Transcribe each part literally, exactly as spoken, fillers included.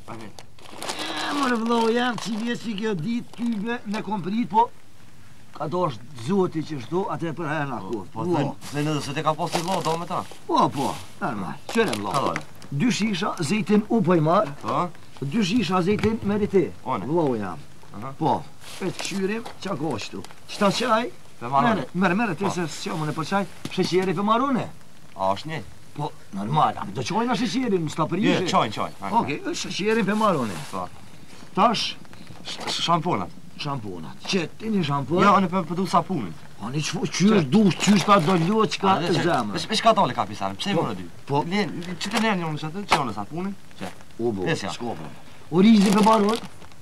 E, mërë vëllohë jam, që vjesë që kjo ditë tybe me kom prit, po ka do është zoti që shtu, atë e për herë në kohë. Po, se në dhe se te ka posti vëllohë, do me ta? Po, po, normal, qëre vëllohë. Dy shisha zeytin u po i marë, dy shisha zeytin merite, vëllohë jam. Po, e të këshyrim, qa ko qëtu. Qëta qaj, mere, mere, mere, te se së qëmën e për qaj, sheqeri për marune. A, është një? Po, normal, do qojnë a sheqerin, më s'ta për ishe. Je, qojnë, qojnë. Oke, është sheqerin për marune. Tash, shamponat. Shamponat. Që, ti një shamponat? Ja, anë për du sapunin. Ani qysh dush, qysh ta do lo qka e zemë. Vesh ka tole ka pisanë, pse më në dy? Po. Që të nërë njëmë që të, që në sapunin? Që? U bo, s'kopë. O rizin për marun?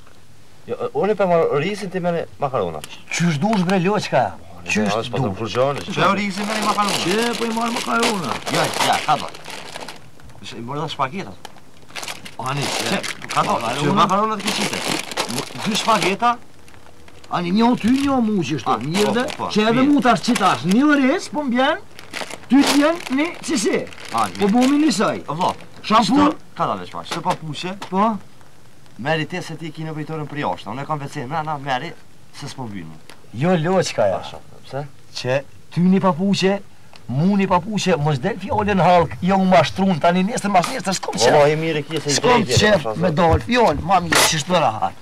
Unë për marun, rizin të mene makarona. Qysh dush bre lo qka? Qysh dush? Që o rizin mene makarona? Që po i marë makarona? Ja, ja, ka do. I mërë dhe shpagetat. Ani, që? Ka do, që makaronat ke qite. Dy shpageta? Ani një ty një mu që shtu, mirë dhe, që edhe mu tash qitash, një res, po m'bjen, ty t'jen një qësi, po bumi njësaj. Vlo, shampun? Ka da veç pa, që pa puqe, po? Meri te se ti ki në vejtorën për jashtë, unë e kam vecen, mrena, meri, se s'po mbynë. Jo loqka ja, pse? Që ty një papuqe, mu një papuqe, mos del fjollin halk, jo u mashtrun, tani nesër mas nesër, s'kom qef. Ola, e mire kje se i s'kom qef me dal fjoll, ma mirë, që shtë rahat.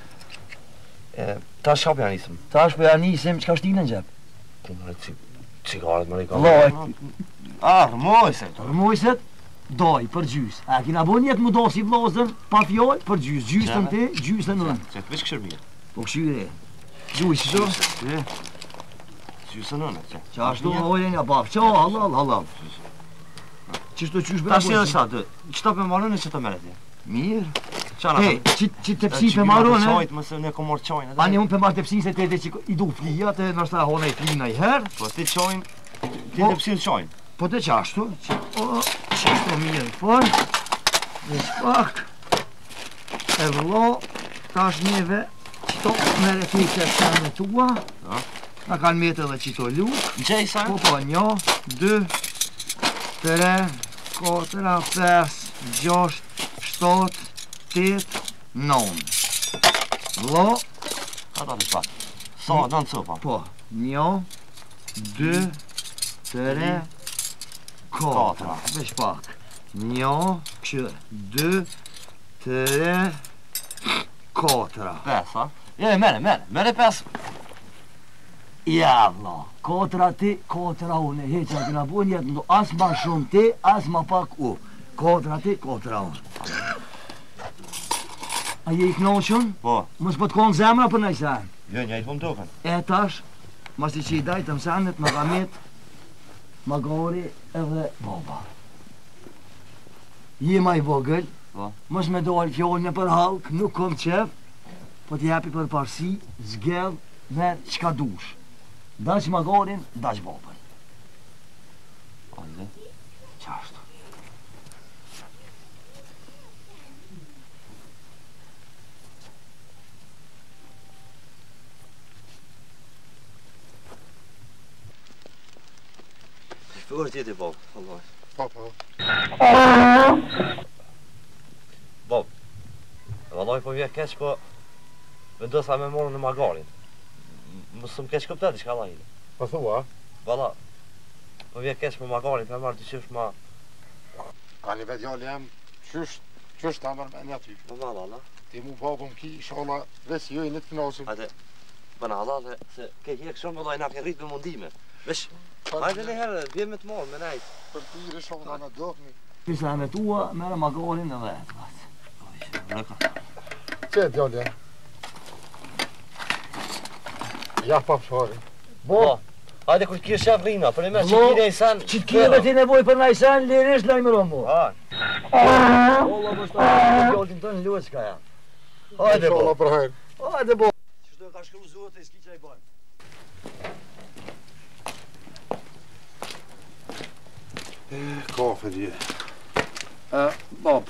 Ta shka për janisëm? Ta shka për janisëm, që ka shtinë në gjep? Cigaret më rejka. Lojt. A, rëmojset. Rëmojset, doj, për gjys. A, kina bo njetë më do si vlazën, pa fjoll, për gjys. Gjysën ti, gjysën në. Që, veç këshër mirë. Po këshyre. Gjys, që që? Gjysën në, që. Që ashtu, ojnë një baf, që, halal, halal. Qështu qysh bërë? Ta shi në shatë, qëta për marrën e që të meret? Mirë. Hey, që të psi për marrën, e? Mëse ne ko morë qojnë. Ani unë për marrë të psi se të edhe që i du flija, të nështë ta hona i flina i herë. Po ti qojnë, ti të psi në qojnë. Po të qashtu, qashtu mirë, por, dhe shpak, e vëllo, tash njeve, qëto mere të i të shenë tua, na kanë metë edhe qito lukë. Në qej sa? Po po, një, dy, tre, katëra, pes, gjasht, shtat, tet, non. Vëllo. Ka ta të shpak. Sa, në në copa? Po, një, dy, tre, katëra, veç pak. Një, që, dy, tre, katëra. Pes, ha? Je, mere, mere, mere pes. Ja, vla, katëra ti, katëra unë, heqa këna bu njetë në as ma shumë ti, as ma pak u. Katëra ti, katëra unë. A je i knoqën? Po. Mos po të konë zemra për nëjë sen. Jo, njajtë po më token. E tash, mas i që i dajtë më senet, më gamet, më gori edhe baba. Je ma i vogël, mos me dojnë fjollën për halk, nuk kom qef, po t'i hapi për parsi, zgell, me qka dush. Da që më gorin, da që babën. Ande? Qashtu. Shpër tjeti, Bob, Allah. Po, po. Bob, Allah po vje keq, po vendosa me morën në magarin. Mësë më keq këptet, i shka Allah i. Po thua? Vala, po vje keq për magarin, për marrë të qysh ma... A një vetë jallë jam, qysh, qysh ta mërë me një aty. Po vala, Allah. Ti mu babëm ki, shala, vesi jo i në të knasëm. Hajde, bëna Allah, se ke hjek shumë, vëllaj, na ke rritë me mundime. Vesh, hajde në herë, vje me të morë, me najtë. Për tire shala në dohmi. Pisa me tua, mere magarin në vetë. Që e djallë jam? Ja pa fshari. Bo, hajde kur t'kirë shef rina, për e me që t'kire i sen... Që t'kire ti nevoj për na i sen, lirisht lajmëron mu. Hajde. Ola më shta, gjallin të në luqka ja. Hajde bo. Shala për hajnë. Hajde bo. Qështu e ka shkru zote, i s'ki që i bajnë. Kafe dje. Bob.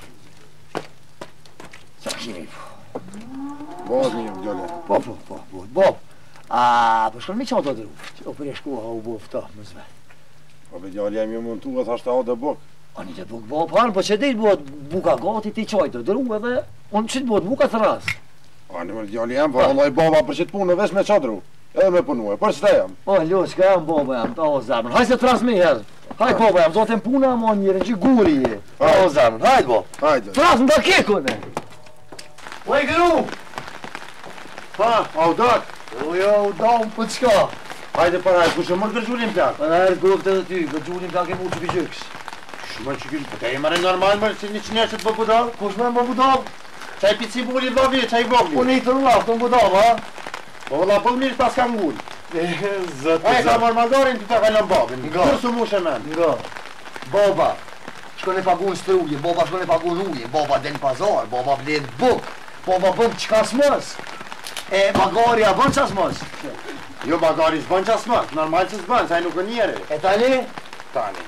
Qa shimi po? Bob një djallë. Po, po, po, po, Bob. A, për shkën mi qa të dru? Që o për e shkuha u bofta, më zve. Po be djallë jam ju montu, e thashtë a dhe buk. A një të buk Bob, hanë, po që dit buka gati ti qaj të dru edhe... Unë që të bërë, mu ka të ras. Ani më djali jam, po Allah i baba për që të punë vesh me qadru. Edhe me punu e, për që të jam. O, lo, që ka jam baba jam, ta o zemrën. Hajde se të ras me herë. Hajde baba jam, zotin puna ma njërën që guri je. Ta o zemrën, hajde bo. Hajde. Të ras më da kekune. O, i gëru. Ha, au dak. O, jo, da më për qka. Hajde për hajde, ku që mërë gërgjullin plak. Për herë gëvët edhe ty, gërgjullin plak e mu që këgjyks. Shumë që kështë, për te i mërë normal mërë që një që një që të bë budal. Kush me më budal? Qaj pici bulli dha vje, qaj vogli. Unë i të rraf, të më budal, ha? Po vëlla pëll mirë pas ka ngull. Zëtë, A e ka marrë magarin të të kalon babin. Nga. Kërë su mu shemen. Nga. Baba, shkon e pagun struje, baba shkon e pagun uje, baba den pazar, baba bledh buk, baba bëm qka s'mës. E magarja bën qa s'mës. Jo magari s'bën qa s'mës, normal që s'bën, saj nuk e njeri. E tani? Tani.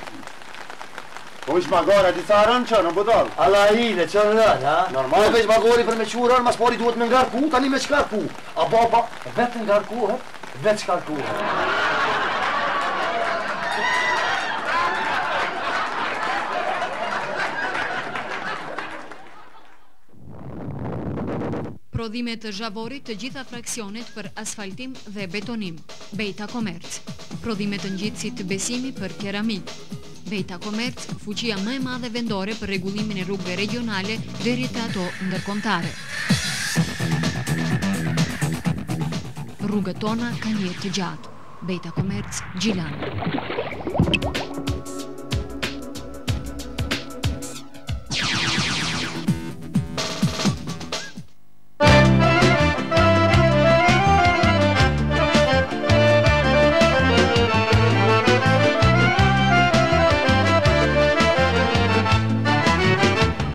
Po ish magara disa rënë që në budal. Alla hile, që në rënë, ha? Normal. Po veç magari për me qurën, mas pari duhet me ngarku, tani me shkarku. A baba, vetë ngarku, he? Vetë shkarku, he? Prodhimet të Zhavorit të gjitha fraksionet për asfaltim dhe betonim. Bejta Komerc. Prodhimet të ngjitësit Besimi për keramik. Bejta Komerc, fuqia më e madhe vendore për rregullimin e rrugëve regionale deri te ato ndërkombëtare. Rrugët tona kanë jetë të gjatë. Bejta Komerc, Gjilan.